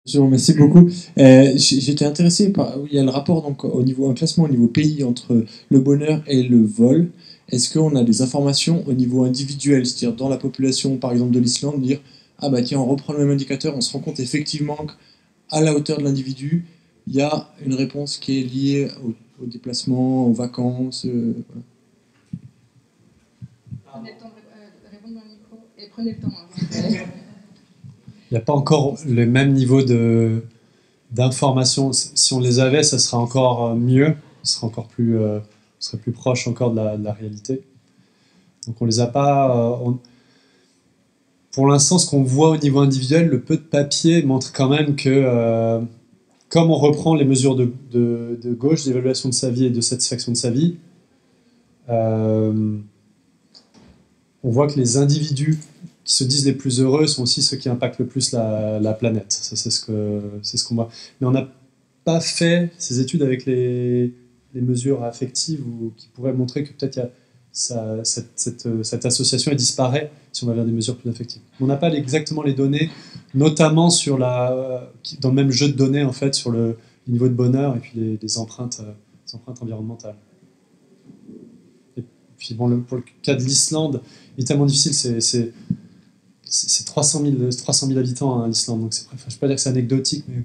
Merci beaucoup. J'étais intéressé par, il y a le rapport donc au niveau, un classement au niveau pays entre le bonheur et le vol. Est-ce qu'on a des informations au niveau individuel, c'est-à-dire dans la population, par exemple de l'Islande, dire ah bah tiens, on reprend le même indicateur, on se rend compte effectivement qu'à la hauteur de l'individu, il y a une réponse qui est liée au déplacement, aux vacances. Voilà. Prenez le temps de répondre dans le micro et prenez le temps. Hein. Il n'y a pas encore le même niveau d'informations. Si on les avait, ça serait encore mieux, ça serait encore plus, on serait plus proche encore de la réalité. Donc on les a pas. Pour l'instant, ce qu'on voit au niveau individuel, le peu de papier montre quand même que, comme on reprend les mesures de gauche, d'évaluation de sa vie et de satisfaction de sa vie, on voit que les individus qui se disent les plus heureux sont aussi ceux qui impactent le plus la planète. Ça, c'est ce qu'on voit. Mais on n'a pas fait ces études avec les mesures affectives ou qui pourraient montrer que peut-être il y a cette association elle disparaît si on va vers des mesures plus affectives. On n'a pas exactement les données, notamment sur dans le même jeu de données en fait, sur le niveau de bonheur et puis les empreintes environnementales. Et puis bon, pour le cas de l'Islande, il est tellement difficile, c'est 300 000 habitants, hein, l'Islande, donc je ne vais pas dire que c'est anecdotique, mais...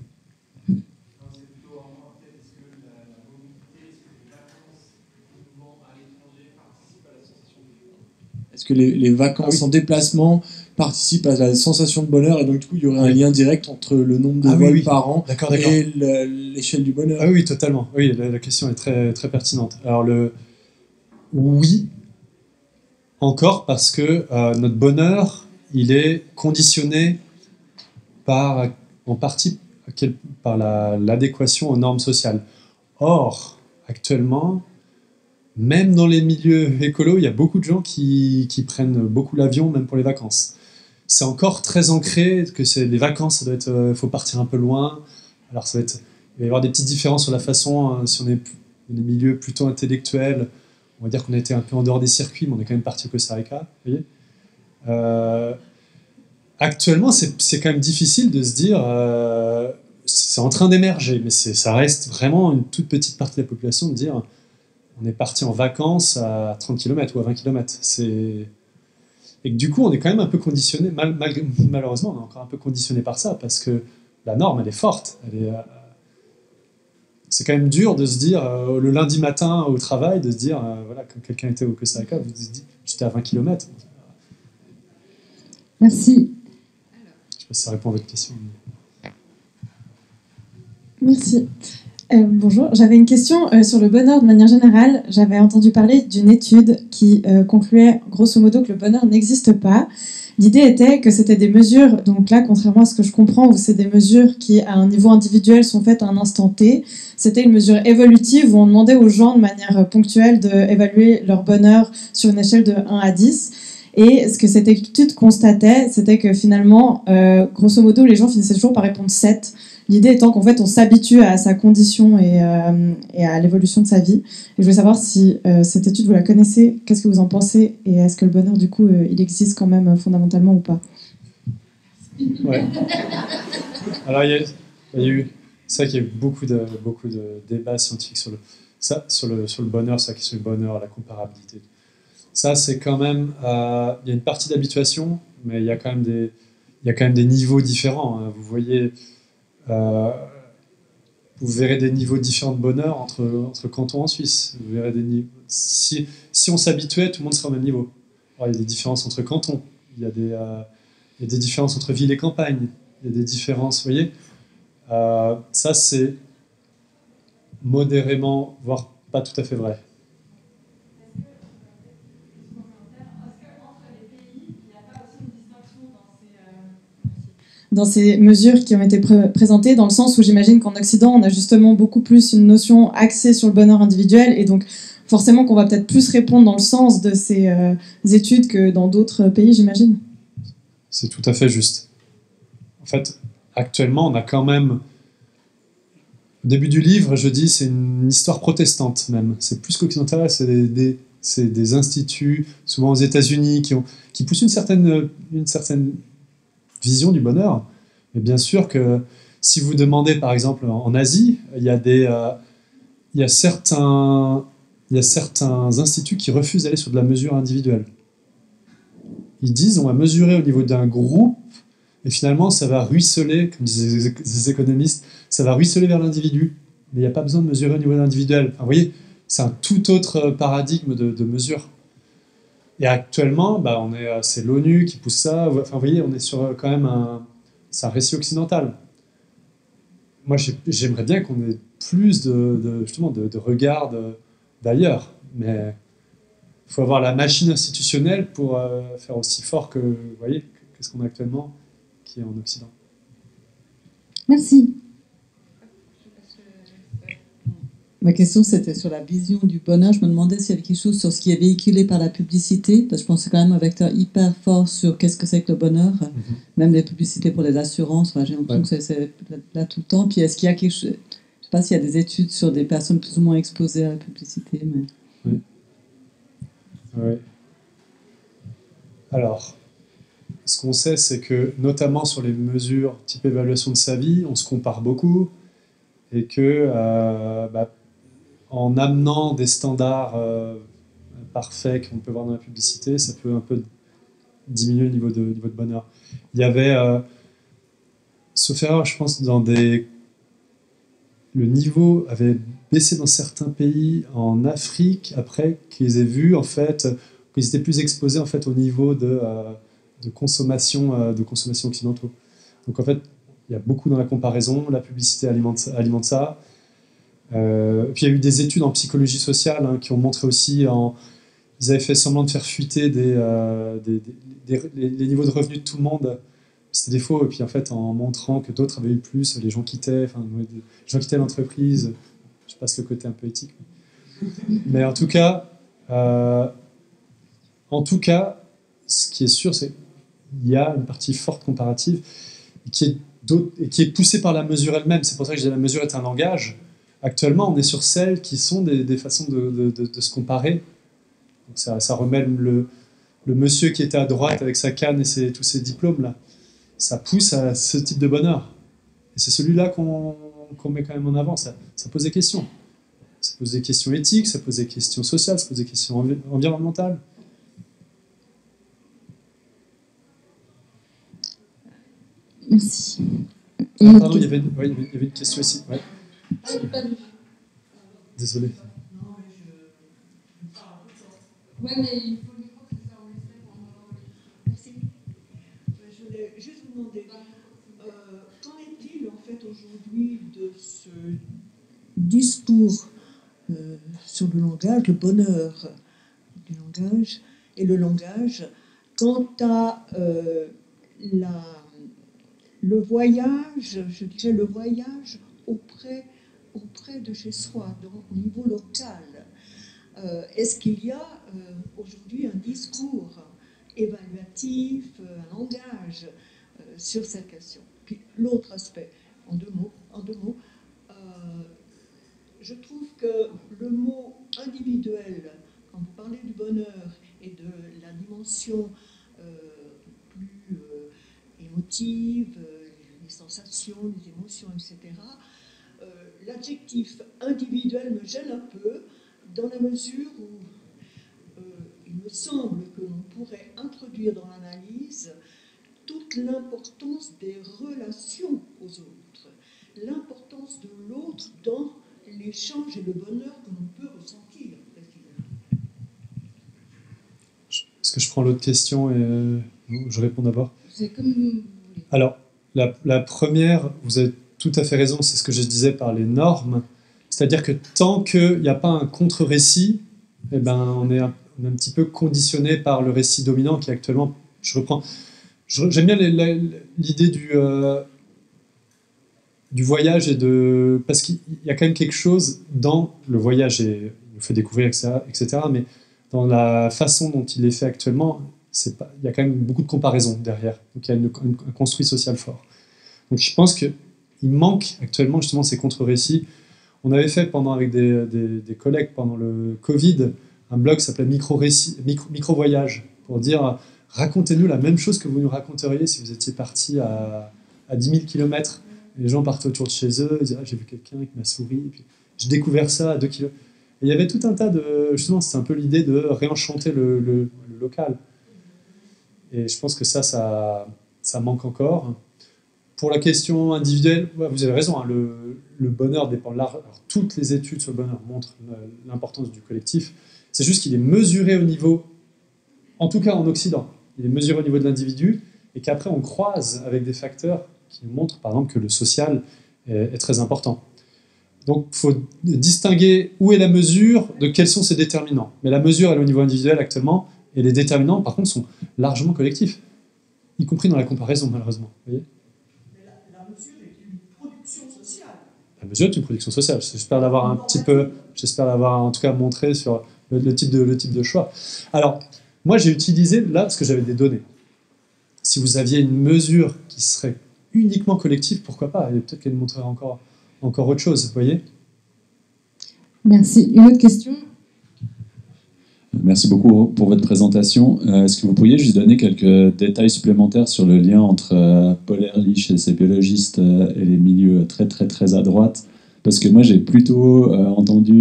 Est-ce que les vacances en déplacement participent à la sensation de bonheur et donc du coup il y aurait un lien direct entre le nombre de vols par an et l'échelle du bonheur? Ah oui, totalement. Oui, la question est très, très pertinente. Alors oui, encore parce que notre bonheur, il est conditionné en partie par l'adéquation aux normes sociales. Or, actuellement, même dans les milieux écolos, il y a beaucoup de gens qui prennent beaucoup l'avion, même pour les vacances. C'est encore très ancré que les vacances, ça doit être, faut partir un peu loin. Alors il va y avoir des petites différences sur la façon, si on est dans des milieux plutôt intellectuels, on va dire qu'on a été un peu en dehors des circuits, mais on est quand même parti au Costa Rica. Vous voyez, actuellement, c'est quand même difficile de se dire, c'est en train d'émerger, mais ça reste vraiment une toute petite partie de la population de dire on est parti en vacances à 30 km ou à 20 km. Et que du coup, on est quand même un peu conditionné, malheureusement, on est encore un peu conditionné par ça, parce que la norme, elle est forte. C'est quand même dur de se dire, le lundi matin au travail, de se dire, voilà, quand quelqu'un était au Costa Rica, vous vous dites, j'étais à 20 km. Merci. Je ne sais pas si ça répond à votre question. Merci. Bonjour, j'avais une question sur le bonheur de manière générale. J'avais entendu parler d'une étude qui concluait grosso modo que le bonheur n'existe pas. L'idée était que c'était des mesures, donc là, contrairement à ce que je comprends, où c'est des mesures qui, à un niveau individuel, sont faites à un instant T, c'était une mesure évolutive où on demandait aux gens de manière ponctuelle d'évaluer leur bonheur sur une échelle de 1 à 10. Et ce que cette étude constatait, c'était que finalement, grosso modo, les gens finissaient toujours par répondre 7. L'idée étant qu'en fait, on s'habitue à sa condition et à l'évolution de sa vie. Et je voulais savoir si cette étude, vous la connaissez, qu'est-ce que vous en pensez, et est-ce que le bonheur, du coup, il existe quand même fondamentalement ou pas? Ouais. Alors, il y a eu... C'est vrai qu'il y a eu beaucoup de débats scientifiques sur le bonheur, sur la question du bonheur, la comparabilité. Ça, c'est quand même... il y a une partie d'habituation, mais il y a quand même des niveaux différents. Hein. Vous voyez... vous verrez des niveaux différents de bonheur entre cantons en Suisse. Vous verrez des niveaux... si on s'habituait, tout le monde serait au même niveau. Alors, il y a des différences entre cantons, il y a des différences entre ville et campagne, il y a des différences, vous voyez. Ça, c'est modérément, voire pas tout à fait vrai. Dans ces mesures qui ont été présentées, dans le sens où j'imagine qu'en Occident, on a justement beaucoup plus une notion axée sur le bonheur individuel, et donc forcément qu'on va peut-être plus répondre dans le sens de ces études que dans d'autres pays, j'imagine. C'est tout à fait juste. En fait, actuellement, on a quand même... Au début du livre, je dis, c'est une histoire protestante même. C'est plus qu'occidental, c'est des instituts, souvent aux États-Unis, qui poussent une certaine vision du bonheur. Mais bien sûr que si vous demandez, par exemple, en Asie, il y a certains instituts qui refusent d'aller sur de la mesure individuelle. Ils disent, on va mesurer au niveau d'un groupe, et finalement, ça va ruisseler, comme disaient les économistes, ça va ruisseler vers l'individu. Mais il n'y a pas besoin de mesurer au niveau individuel. Enfin, vous voyez, c'est un tout autre paradigme de mesure. Et actuellement, c'est l'ONU qui pousse ça. Enfin, vous voyez, on est sur quand même c'est un récit occidental. Moi, j'aimerais bien qu'on ait plus justement de regard d'ailleurs. Mais il faut avoir la machine institutionnelle pour faire aussi fort que, vous voyez, que ce qu'on a actuellement, qui est en Occident. Merci. Ma question, c'était sur la vision du bonheur. Je me demandais s'il y avait quelque chose sur ce qui est véhiculé par la publicité, parce que je pense que c'est quand même un vecteur hyper fort sur qu'est-ce que c'est que le bonheur, même les publicités pour les assurances. Enfin, j'ai l'impression que c'est là tout le temps. Puis est-ce qu'il y a quelque chose... Je ne sais pas s'il y a des études sur des personnes plus ou moins exposées à la publicité. Mais... Oui. Alors, ce qu'on sait, c'est que, notamment sur les mesures type évaluation de sa vie, on se compare beaucoup, et que... en amenant des standards parfaits qu'on peut voir dans la publicité, ça peut un peu diminuer le niveau de bonheur. Il y avait, sauf erreur, je pense, le niveau avait baissé dans certains pays en Afrique, après qu'ils aient vu, en fait, qu'ils étaient plus exposés, en fait, au niveau de consommation occidentaux. Donc, en fait, il y a beaucoup dans la comparaison, la publicité alimente ça. Puis il y a eu des études en psychologie sociale qui ont montré aussi, ils avaient fait semblant de faire fuiter les niveaux de revenus de tout le monde, c'était des faux, et puis en fait en montrant que d'autres avaient eu plus, les gens quittaient l'entreprise, je passe le côté un peu éthique. Mais en tout cas, ce qui est sûr, c'est qu'il y a une partie forte comparative qui est poussée par la mesure elle-même. C'est pour ça que je dis que la mesure est un langage. Actuellement, on est sur celles qui sont des façons de se comparer. Donc ça remet le monsieur qui était à droite avec sa canne et tous ses diplômes, là. Ça pousse à ce type de bonheur. Et c'est celui-là qu'on met quand même en avant. Ça pose des questions. Ça pose des questions éthiques, ça pose des questions sociales, ça pose des questions environnementales. Merci. Pardon, il y avait une question ici. Ouais. Désolé. Ouais, mais il faut le micro, c'est ça, on laisse pour Merci. Je voulais juste vous demander, qu'en est-il en fait aujourd'hui de ce discours sur le langage, le bonheur du langage et le langage, quant à le voyage, je dirais le voyage auprès de chez soi, donc au niveau local. Est-ce qu'il y a aujourd'hui un discours évaluatif, un langage sur cette question? Puis l'autre aspect, en deux mots, je trouve que le mot individuel, quand vous parlez du bonheur et de la dimension plus émotive, les sensations, les émotions, etc., l'adjectif individuel me gêne un peu, dans la mesure où il me semble que l'on pourrait introduire dans l'analyse toute l'importance des relations aux autres, l'importance de l'autre dans l'échange et le bonheur que l'on peut ressentir précisément. Est-ce que je prends l'autre question et je réponds d'abord? C'est comme vous voulez. Alors, la première, vous avez tout à fait raison, c'est ce que je disais par les normes. C'est-à-dire que tant qu'il n'y a pas un contre-récit, eh ben, on est un petit peu conditionné par le récit dominant qui est actuellement... J'aime bien l'idée du voyage parce qu'il y a quand même quelque chose dans le voyage, et il nous fait découvrir, etc., mais dans la façon dont il est fait actuellement, il y a quand même beaucoup de comparaisons derrière. Donc il y a un construit social fort. Donc je pense qu'il manque actuellement justement ces contre-récits. On avait fait avec des collègues pendant le Covid un blog qui s'appelait Micro-Voyage, pour dire racontez-nous la même chose que vous nous raconteriez si vous étiez parti à 10 000 km Les gens partaient autour de chez eux, ils disaient, ah, j'ai vu quelqu'un qui m'a souri, puis j'ai découvert ça à 2 kilomètres. Et il y avait tout un tas de... Justement, c'était un peu l'idée de réenchanter le local. Et je pense que ça manque encore. Pour la question individuelle, ouais, vous avez raison, hein, le bonheur dépend largement. Toutes les études sur le bonheur montrent l'importance du collectif. C'est juste qu'il est mesuré au niveau, en tout cas en Occident, il est mesuré au niveau de l'individu, et qu'après on croise avec des facteurs qui nous montrent, par exemple, que le social est très important. Donc il faut distinguer où est la mesure, de quels sont ses déterminants. Mais la mesure, elle est au niveau individuel actuellement, et les déterminants, par contre, sont largement collectifs, y compris dans la comparaison, malheureusement. Vous voyez ? La mesure est une production sociale. La mesure est une production sociale. J'espère l'avoir un petit peu, j'espère l'avoir en tout cas montré sur le type de choix. Alors, moi j'ai utilisé là, parce que j'avais des données. Si vous aviez une mesure qui serait uniquement collective, pourquoi pas ? Et peut-être qu'elle montrerait encore autre chose, vous voyez ? Merci. Une autre question ? Merci beaucoup pour votre présentation. Est-ce que vous pourriez juste donner quelques détails supplémentaires sur le lien entre Paul Ehrlich et ses biologistes et les milieux très très très à droite ? Parce que moi j'ai plutôt entendu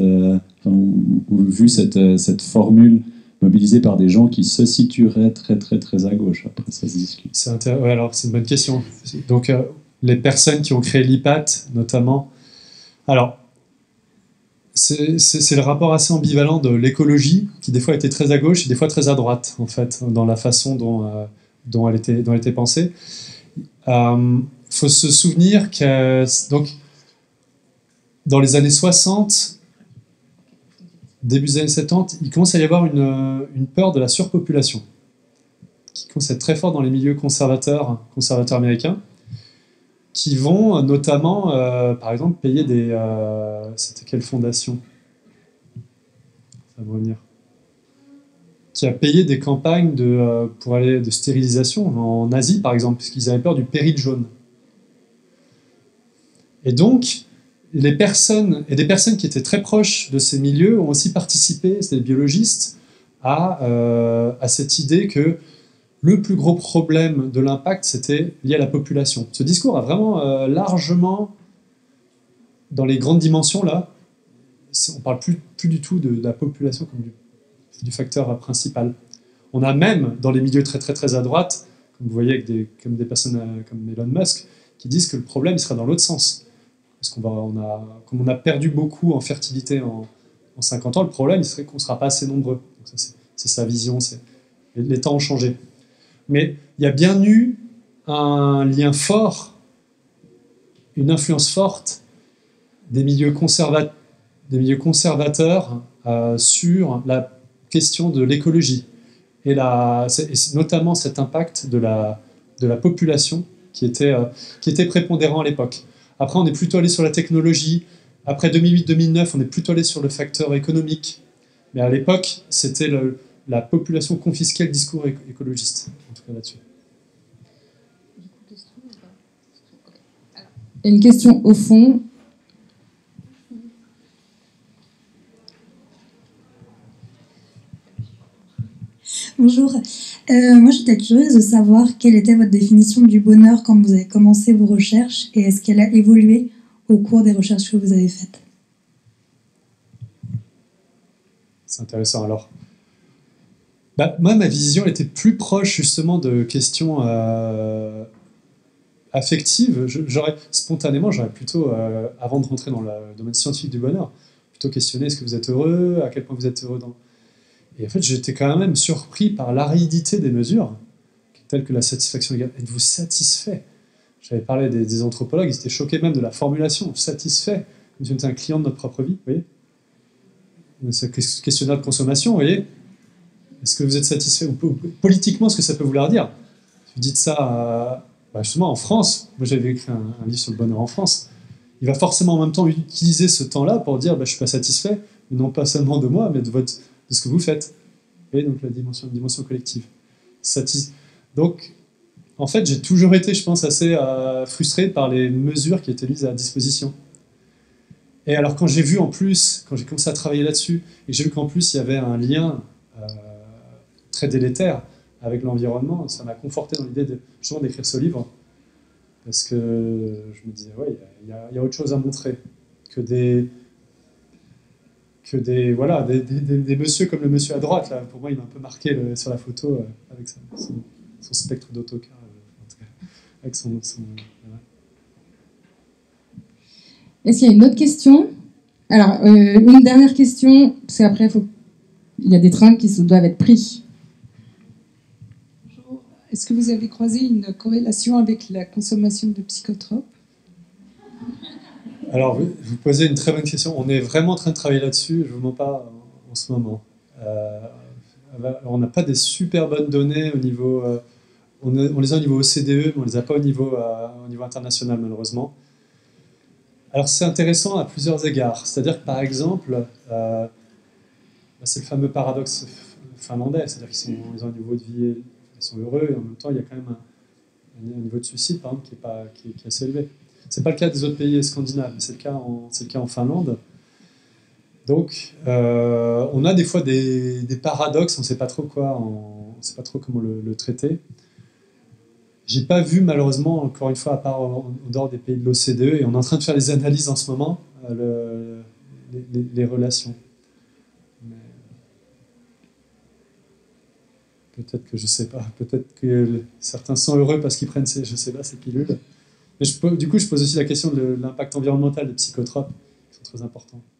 ou vu cette formule mobilisée par des gens qui se situeraient très très très à gauche. Après ça se discute. Ouais, alors c'est une bonne question. Donc les personnes qui ont créé l'IPAT notamment. Alors c'est le rapport assez ambivalent de l'écologie, qui des fois était très à gauche et des fois très à droite, en fait, dans la façon dont elle était pensée. Faut se souvenir que donc, dans les années 60, début des années 70, il commence à y avoir une peur de la surpopulation, qui commence à être très fort dans les milieux conservateurs américains, qui vont notamment, par exemple, payer des... c'était quelle fondation ? Ça va revenir. Qui a payé des campagnes pour aller de stérilisation en Asie, par exemple, parce qu'ils avaient peur du péril jaune. Et donc, des personnes qui étaient très proches de ces milieux ont aussi participé, c'était des biologistes, à cette idée que le plus gros problème de l'impact, c'était lié à la population. Ce discours a vraiment largement, dans les grandes dimensions, là, on ne parle plus du tout de la population comme du facteur principal. On a même, dans les milieux très très très à droite, comme vous voyez, avec des personnes comme Elon Musk, qui disent que le problème sera dans l'autre sens. Parce comme on a perdu beaucoup en fertilité en 50 ans, le problème, il serait qu'on ne sera pas assez nombreux. Donc ça, c'est sa vision, les temps ont changé. Mais il y a bien eu un lien fort, une influence forte des milieux conservateurs sur la question de l'écologie. Et notamment cet impact de la population qui était prépondérant à l'époque. Après, on est plutôt allé sur la technologie. Après 2008-2009, on est plutôt allé sur le facteur économique. Mais à l'époque, c'était la population confisquait le discours écologiste, en tout cas là-dessus. Une question au fond. Bonjour. Moi, j'étais curieuse de savoir quelle était votre définition du bonheur quand vous avez commencé vos recherches et est-ce qu'elle a évolué au cours des recherches que vous avez faites ? C'est intéressant. Alors, moi, ma vision était plus proche justement de questions affectives. Spontanément, j'aurais plutôt, avant de rentrer dans le domaine scientifique du bonheur, plutôt questionné est-ce que vous êtes heureux, à quel point vous êtes heureux dans... Et en fait, j'étais quand même surpris par l'aridité des mesures, telles que la satisfaction égale. Êtes-vous satisfait ? J'avais parlé des anthropologues, ils étaient choqués même de la formulation. Satisfait, comme si on était un client de notre propre vie, vous voyez ? Ce questionnaire de consommation, vous voyez ? Est-ce que vous êtes satisfait ? Ou politiquement, ce que ça peut vouloir dire ? Vous dites ça, justement, en France. Moi, j'avais écrit un livre sur le bonheur en France. Il va forcément en même temps utiliser ce temps-là pour dire je ne suis pas satisfait, mais non pas seulement de moi, mais de ce que vous faites. Et donc la dimension collective. Donc, en fait, j'ai toujours été, je pense, assez frustré par les mesures qui étaient mises à disposition. Et alors, quand j'ai vu en plus, quand j'ai commencé à travailler là-dessus, et j'ai vu qu'en plus, il y avait un lien très délétère avec l'environnement, ça m'a conforté dans l'idée justement d'écrire ce livre. Parce que je me disais, ouais, il y a autre chose à montrer que des messieurs comme le monsieur à droite. Là. Pour moi, il m'a un peu marqué sur la photo avec son spectre d'autocar, en tout cas, avec son voilà. Est-ce qu'il y a une autre question? Alors, une dernière question, parce qu'après, il y a des trains qui doivent être pris. Bonjour. Est-ce que vous avez croisé une corrélation avec la consommation de psychotropes? Alors, vous posez une très bonne question. On est vraiment en train de travailler là-dessus, je ne vous mens pas en ce moment. On n'a pas des super bonnes données au niveau... on les a au niveau OCDE, mais on ne les a pas au niveau international, malheureusement. Alors, c'est intéressant à plusieurs égards. C'est-à-dire que, par exemple, c'est le fameux paradoxe finlandais, c'est-à-dire qu'ils ont un niveau de vie, ils sont heureux, et en même temps, il y a quand même un niveau de suicide, par exemple, qui est assez élevé. Ce n'est pas le cas des autres pays scandinaves, mais c'est le cas en Finlande. Donc, on a des fois des paradoxes, on ne sait pas trop comment le traiter. J'ai pas vu, malheureusement, encore une fois, à part en dehors des pays de l'OCDE, et on est en train de faire des analyses en ce moment, les relations. Mais peut-être que je sais pas, peut-être que certains sont heureux parce qu'ils prennent ces pilules. Mais du coup, je pose aussi la question de l'impact environnemental des psychotropes, qui sont très importants.